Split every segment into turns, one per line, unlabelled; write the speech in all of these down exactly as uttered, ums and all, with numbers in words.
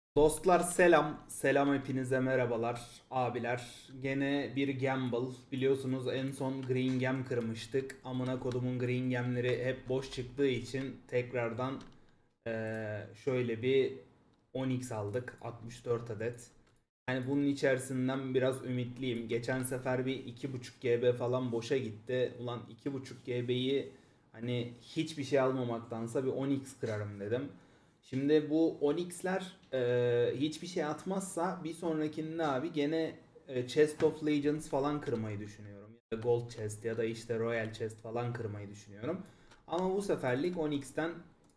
Dostlar selam. Selam hepinize merhabalar abiler. Gene bir gamble. Biliyorsunuz en son Green Gem kırmıştık. Amına kodumun Green Gem'leri hep boş çıktığı için tekrardan eee, şöyle bir on x aldık. altmış dört adet. Yani bunun içerisinden biraz ümitliyim. Geçen sefer bir iki buçuk G B falan boşa gitti. Ulan iki buçuk G B'yi hani hiçbir şey almamaktansa bir on x kırarım dedim. Şimdi bu on x'ler e, hiçbir şey atmazsa bir sonrakinde abi gene e, Chest of Legends falan kırmayı düşünüyorum. Ya da Gold Chest ya da işte Royal Chest falan kırmayı düşünüyorum. Ama bu seferlik on x'ten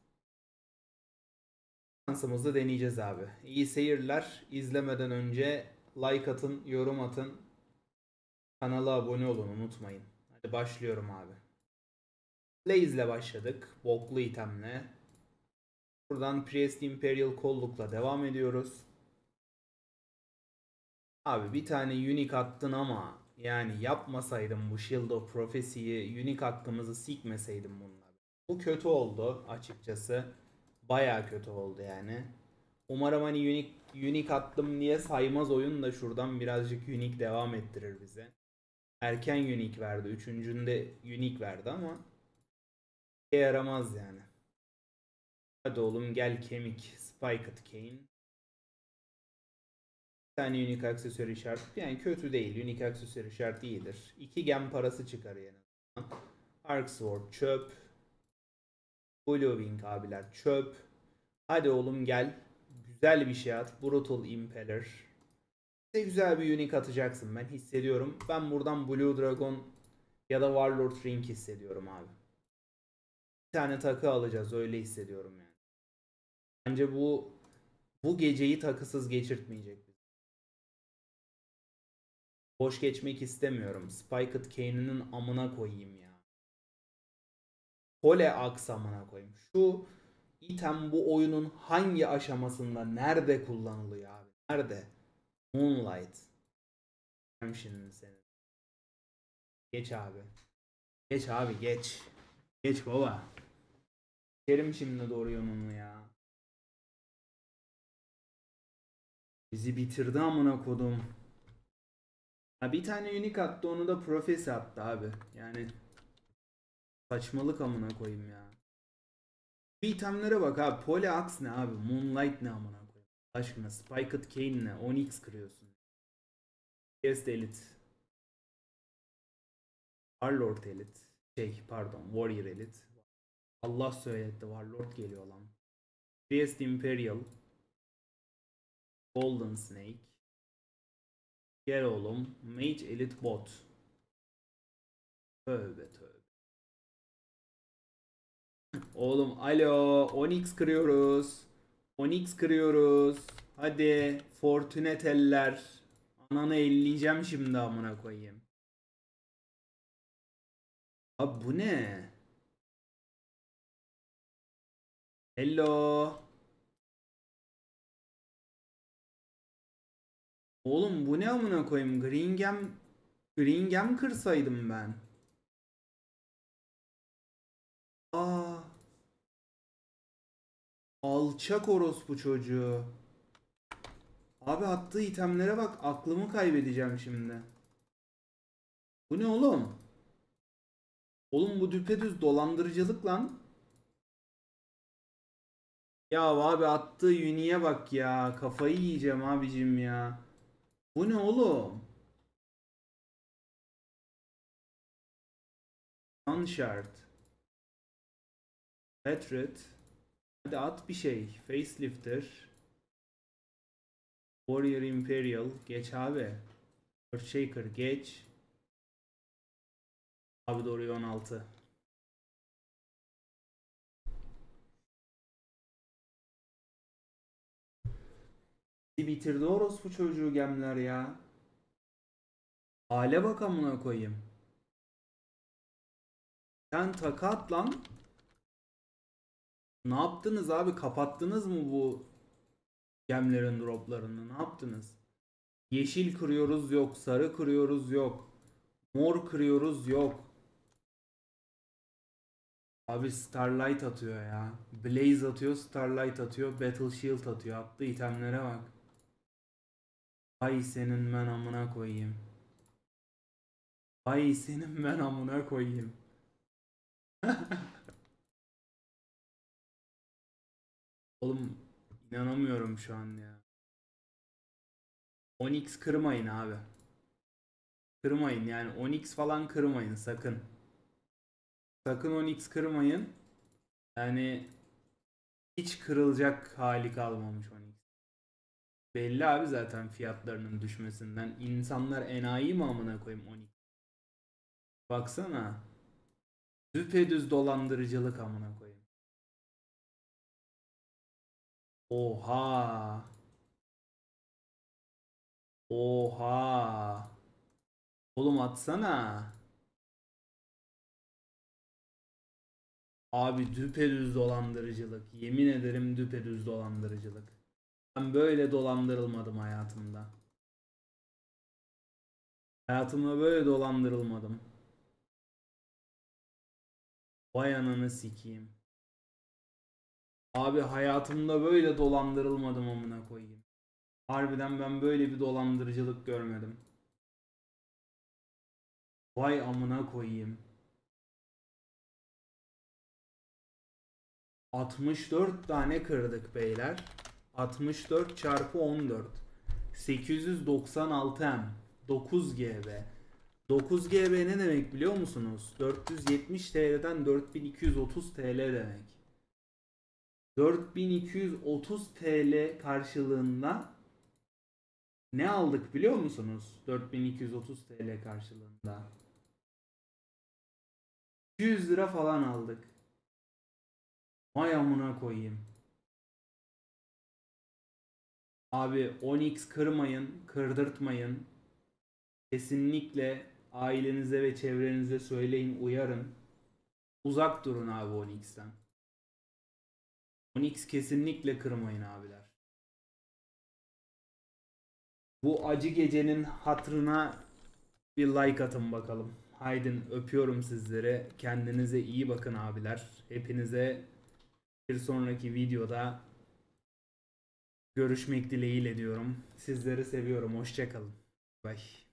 şansımızı deneyeceğiz abi. İyi seyirler. İzlemeden önce like atın, yorum atın, kanala abone olun unutmayın. Hadi başlıyorum abi. Blaze başladık. Boklu itemle. Buradan Priest Imperial kollukla devam ediyoruz. Abi bir tane unique attın ama yani yapmasaydım bu Shield of Prophecy'yi, unique hakkımızı sikmeseydim bunlar. Bu kötü oldu açıkçası. Baya kötü oldu yani. Umarım hani unique, unique attım diye saymaz oyun da şuradan birazcık unique devam ettirir bize. Erken unique verdi. Üçüncünde unique verdi ama işe yaramaz yani. Hadi oğlum gel kemik. Spiked Cane. Bir tane unique aksesuar işareti. Yani kötü değil. Unique aksesuar işareti iyidir. iki gem parası çıkar yani. Arc Sword çöp. Blue Wing abiler çöp. Hadi oğlum gel. Güzel bir şey at. Brutal Impaler. De güzel bir unique atacaksın ben hissediyorum. Ben buradan Blue Dragon ya da Warlord Ring hissediyorum abi. Bir tane takı alacağız öyle hissediyorum yani. Bence bu bu geceyi takısız geçirtmeyecek bizi. Boş geçmek istemiyorum. Spiked Cane'inin amına koyayım ya. Pole Axe amına koyayım. Şu item bu oyunun hangi aşamasında nerede kullanılıyor abi? Nerede? Moonlight. Hem şimdi senin. Geç abi. Geç abi geç. Geç baba. Kerim şimdi doğru yolunu ya. Bizi bitirdi amına kodum. Ha bir tane unique attı onu da profesi attı abi. Yani saçmalık amına koyayım ya. Bu itemlere bak abi. Pole Axe ne abi? Moonlight ne amına koyayım? Allah aşkına Spiked Cane ne? on x kırıyorsun. Guest Elite. Warlord Elite. Şey pardon Warrior Elite. Allah söyletti Warlord geliyor lan. Priest Imperial. Golden Snake. Gel oğlum. Mage Elite Bot. Tövbe tövbe. Oğlum alo. on x kırıyoruz. on x kırıyoruz. Hadi. Fortunet eller. Ananı elleyeceğim şimdi amına koyayım. Abi bu ne? Hello. Oğlum bu ne amına koyayım? Green Gem Green Gem kırsaydım ben. Aa, alçak orospu çocuğu. Abi attığı itemlere bak aklımı kaybedeceğim şimdi. Bu ne oğlum? Oğlum bu düpedüz dolandırıcılık lan. Ya abi attığı uniğe bak ya. Kafayı yiyeceğim abicim ya. Bu ne oğlum? Unshard. Hatred. Hadi at bir şey. Facelifter. Warrior Imperial. Geç abi. Earthshaker geç. Abi doğru on altı. Bitirdi orospu çocuğu gemler ya. Hale bak amına koyayım. Sen takat lan. Ne yaptınız abi? Kapattınız mı bu gemlerin droplarını? Ne yaptınız? Yeşil kırıyoruz yok. Sarı kırıyoruz yok. Mor kırıyoruz yok. Abi Starlight atıyor ya. Blaze atıyor, Starlight atıyor, Battle Shield atıyor. Attığı itemlere bak. Ay senin ben amına koyayım. Ay senin ben amına koyayım. Oğlum inanamıyorum şu an ya. Onyx kırmayın abi. Kırmayın yani Onyx falan kırmayın sakın. Sakın Onyx kırmayın. Yani hiç kırılacak hali kalmamış Onyx. Belli abi zaten fiyatlarının düşmesinden. İnsanlar enayi mi amına koyayım Onyx? Baksana. Düpedüz dolandırıcılık amına koyayım. Oha. Oha. Oğlum atsana. Abi düpedüz dolandırıcılık. Yemin ederim düpedüz dolandırıcılık. Ben böyle dolandırılmadım hayatımda. Hayatımda böyle dolandırılmadım. Vay ananı sikeyim. Abi hayatımda böyle dolandırılmadım amına koyayım. Harbiden ben böyle bir dolandırıcılık görmedim. Vay amına koyayım. altmış dört tane kırdık beyler. altmış dört çarpı on dört. sekiz yüz doksan altı M. dokuz G B. dokuz G B ne demek biliyor musunuz? dört yüz yetmiş T L'den dört bin iki yüz otuz T L demek. dört bin iki yüz otuz T L karşılığında ne aldık biliyor musunuz? dört bin iki yüz otuz T L karşılığında. iki yüz lira falan aldık. Vay amına koyayım. Abi Onyx kırmayın, kırdırtmayın. Kesinlikle ailenize ve çevrenize söyleyin, uyarın. Uzak durun abi Onyx'ten. Onyx kesinlikle kırmayın abiler. Bu acı gecenin hatırına bir like atın bakalım. Haydin öpüyorum sizleri. Kendinize iyi bakın abiler. Hepinize bir sonraki videoda görüşmek dileğiyle diyorum. Sizleri seviyorum. Hoşça kalın. Bye.